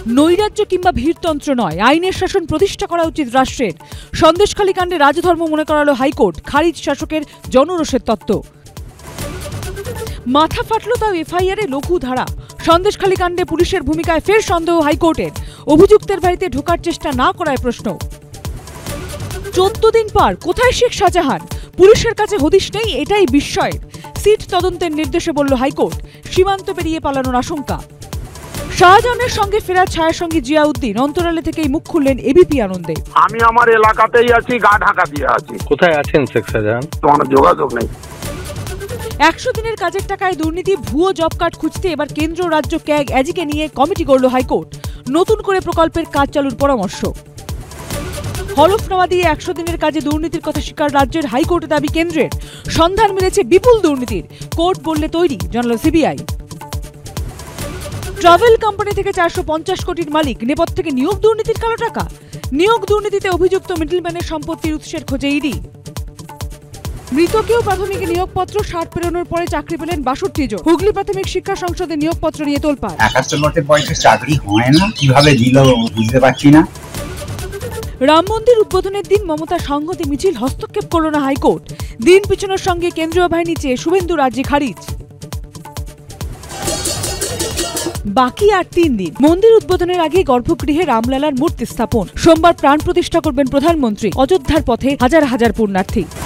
নৈরাজ্য কিংবা ভীরতন্ত্র নয়, আইনের শাসন প্রতিষ্ঠা করা উচিত রাষ্ট্রের। সন্দেশখালী কাণ্ডে রাজধর্ম মনে করালো হাইকোর্ট, খারিজ শাসকের জনরোষের তত্ত্ব। মাথা ফাটলো তাও এফআইআরে লঘু ধারা। সন্দেশখালী কাণ্ডে পুলিশের ভূমিকায় ফের সন্দেহ হাইকোর্টের, অভিযুক্তের বাড়িতে ঢোকার চেষ্টা না করায় প্রশ্ন। 14 দিন পার, কোথায় শেখ শাহজাহান? পুলিশের কাছে হদিশ নেই, এটাই বিস্ময়ের। সিট তদন্তের নির্দেশে বলল হাইকোর্ট, সীমান্ত পেরিয়ে পালানোর আশঙ্কা। শাহজাহানের সঙ্গে ফেরা ছায়াসঙ্গী জিয়াউদ্দিন অন্তরালে থেকেই মুখ খুললেন এবিপি আনন্দে। আমি আমার এলাকাতেই আছি, গা ঢাকা দিয়ে আছি। কোথায় আছেন শেখ শাহজাহান? তোমার যোগাযোগ নেই। 100 দিনের কাজের টাকায় দুর্নীতি, ভুয়ো জব কার্ড খুঁজতে এবার কেন্দ্র রাজ্য ক্যাগ এজিকে নিয়ে কমিটি গড়ল হাইকোর্ট। নতুন করে প্রকল্পের কাজ চালুর পরামর্শ। হলফনামা দিয়ে 100 দিনের কাজে দুর্নীতির কথা স্বীকার রাজ্যের, হাইকোর্টে দাবি কেন্দ্রের। সন্ধান মিলেছে বিপুল দুর্নীতির, কোর্ট বললে তৈরি, জানালো সিবিআই। ট্রাভেল কোম্পানি থেকে 450 কোটির মালিক, নেপথ্যে থেকে নিয়োগ দুর্নীতির কালো টাকা। নিয়োগ দুর্নীতিতে অভিযুক্ত মিডলম্যানের সম্পত্তির উৎসের খোঁজে ইডি। মৃতকেও প্রাথমিক নিয়োগপত্র 60 পেরোনোর পরে চাকরি পেলেন 62 জন। হুগলি প্রাথমিক শিক্ষা সংসদে নিয়োগপত্র নিয়ে তোলপাড়। 71 লটের বয়সে চাকরি হয় না, কিভাবে দিল বুঝতে পারছি না। রাম মন্দির উদ্বোধনের দিন মমতা সংহতি মিছিল, হস্তক্ষেপ করল না হাইকোর্ট। দিন পিছনের সঙ্গে কেন্দ্রীয় বাহিনী চেয়ে শুভেন্দু রাজ্যে খারিজ। বাকি আর 3 দিন। মন্দির উদ্বোধনের আগে গর্ভগৃহে রামলালার মূর্তি স্থাপন। সোমবার প্রাণ প্রতিষ্ঠা করবেন প্রধানমন্ত্রী। অযোধ্যার পথে হাজার হাজার পুণ্যার্থী।